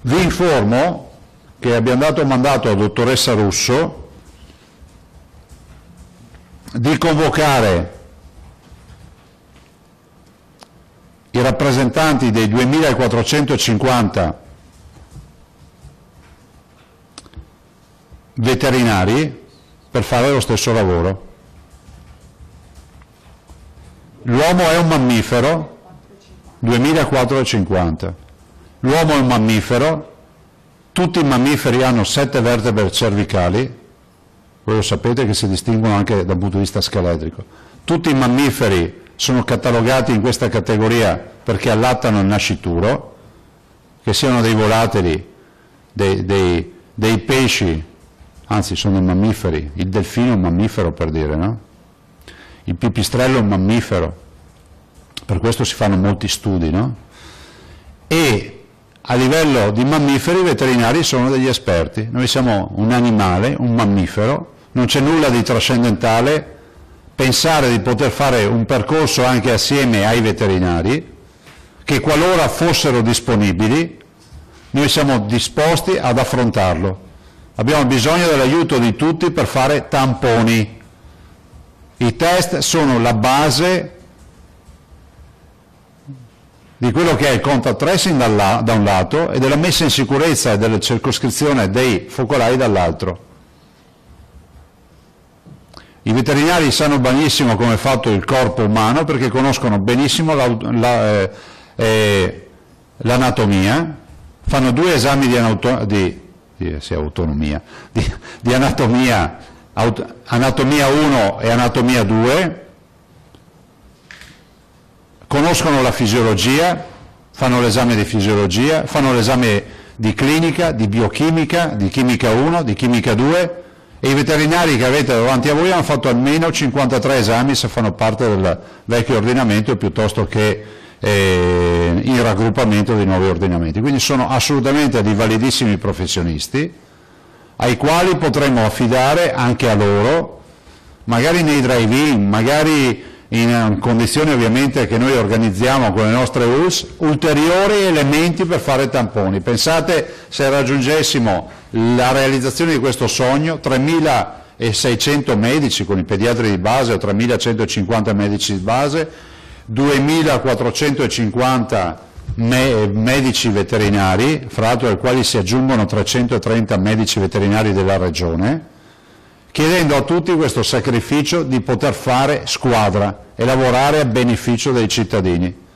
Vi informo che abbiamo dato mandato alla dottoressa Russo di convocare i rappresentanti dei 2450 veterinari per fare lo stesso lavoro. L'uomo è un mammifero, 2450. L'uomo è un mammifero, tutti i mammiferi hanno 7 vertebre cervicali, voi lo sapete che si distinguono anche dal punto di vista scheletrico. Tutti i mammiferi sono catalogati in questa categoria perché allattano il nascituro, che siano dei volatili, dei pesci, anzi sono mammiferi, il delfino è un mammifero per dire, no? Il pipistrello è un mammifero, per questo si fanno molti studi, no? E a livello di mammiferi i veterinari sono degli esperti, noi siamo un animale, un mammifero, non c'è nulla di trascendentale pensare di poter fare un percorso anche assieme ai veterinari, che qualora fossero disponibili, noi siamo disposti ad affrontarlo. Abbiamo bisogno dell'aiuto di tutti per fare tamponi. I test sono la base di quello che è il contact tracing da un lato e della messa in sicurezza e della circoscrizione dei focolai dall'altro. I veterinari sanno benissimo come è fatto il corpo umano perché conoscono benissimo l'anatomia, fanno 2 esami di anatomia, anatomia 1 e anatomia 2, conoscono la fisiologia, fanno l'esame di fisiologia, fanno l'esame di clinica, di biochimica, di chimica 1, di chimica 2, e i veterinari che avete davanti a voi hanno fatto almeno 53 esami se fanno parte del vecchio ordinamento piuttosto che in raggruppamento di nuovi ordinamenti. Quindi sono assolutamente dei validissimi professionisti ai quali potremmo affidare anche a loro, magari nei drive-in, magari in condizioni ovviamente che noi organizziamo con le nostre ULS, ulteriori elementi per fare tamponi. Pensate se raggiungessimo la realizzazione di questo sogno, 3.600 medici con i pediatri di base o 3.150 medici di base, 2.450 medici veterinari, fra l'altro ai quali si aggiungono 330 medici veterinari della regione, chiedendo a tutti questo sacrificio di poter fare squadra e lavorare a beneficio dei cittadini.